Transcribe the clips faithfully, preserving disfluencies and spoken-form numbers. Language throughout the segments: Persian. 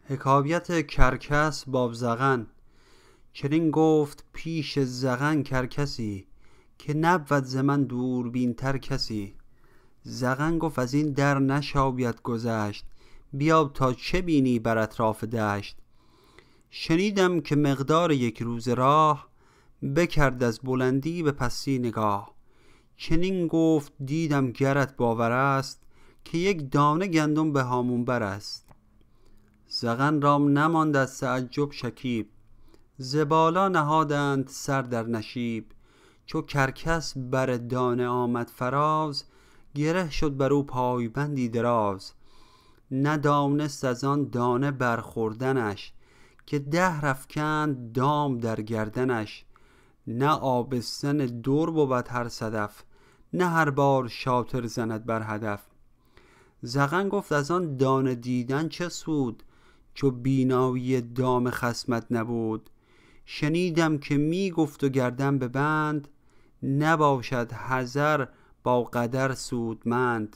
حکایت کرکس با زغن. چنین گفت پیش زغن کرکسی، که نبود ز من دوربین تر کسی. زغن گفت از این در نشاید گذشت، بیا تا چه بینی بر اطراف دشت. شنیدم که مقدار یک روز راه، بکرد از بلندی به پستی نگاه. چنین گفت دیدم گرت باور است، که یک دانه گندم به هامون بر است. زغن را نماند از تعجب شکیب، ز بالا نهادند سر در نشیب. چو کرکس بر دانه آمد فراز، گره شد بر او پایبندی دراز. ندانست از آن دانه برخوردنش، که ده افکند دام در گردنش. نه آبستن در بود هر صدف، نه هر بار شاطر زند بر هدف. زغن گفت از آن دانه دیدن چه سود، چو بینایی دام خصمت نبود. شنیدم که می گفت و گردن به بند، نباشد حذر با قدر سودمند.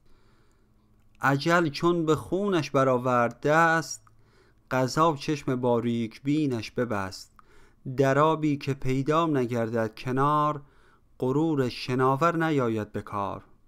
اجل چون به خونش برآورد دست، قضا چشم باریک بینش ببست. در آبی که پیدا نگردد کنار، غرور شناور نیاید به کار.